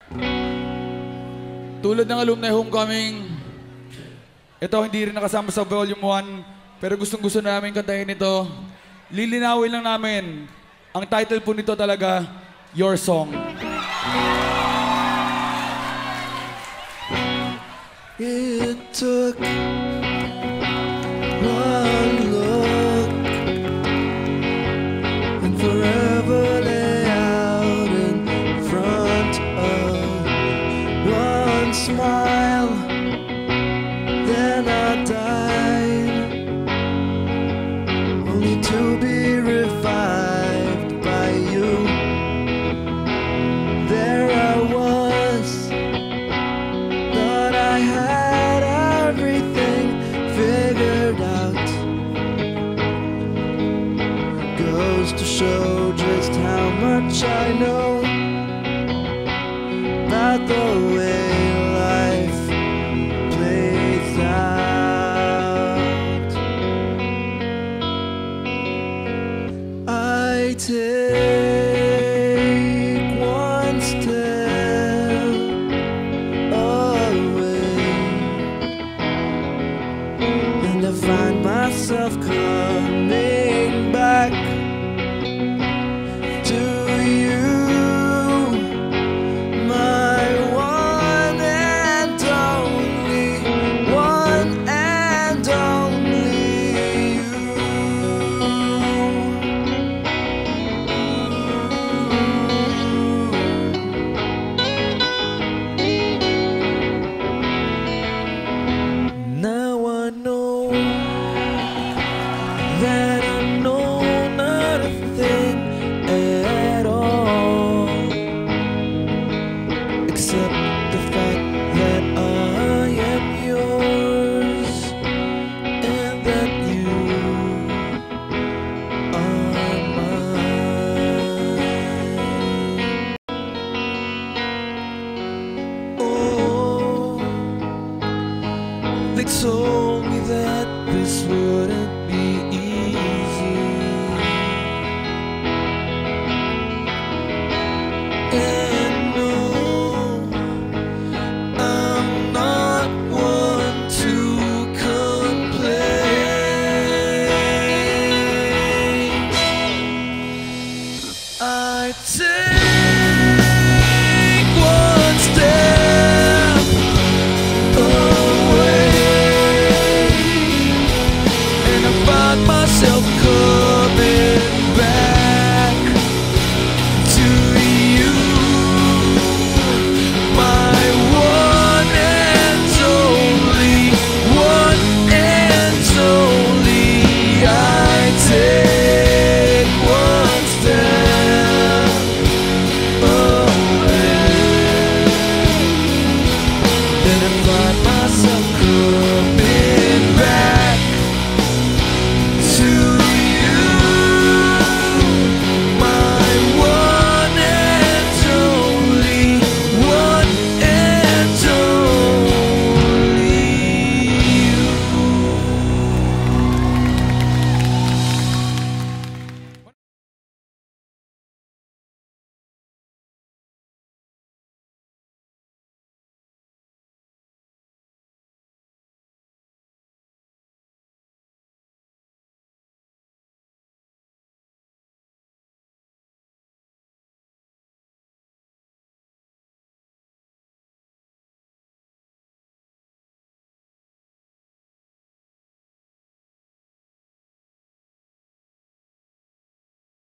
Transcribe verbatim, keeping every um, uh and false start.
Tulad ng alumni homecoming, ito hindi rin nakasama sa volume one, pero gustong gusto namin kantahin ito. Lilinawin lang namin, ang title po nito talaga, Your Song. It took one look and forever lay out in front of one smile. Then I died, only to be revived by you. There I was, thought I had everything figured out. Goes to show just how much I know about the way life plays out. I take one step away, and I find myself coming back to you, my one and only, one and only you. Now I know that I know not a thing at all, except the fact that I am yours and that you are mine. Oh, they told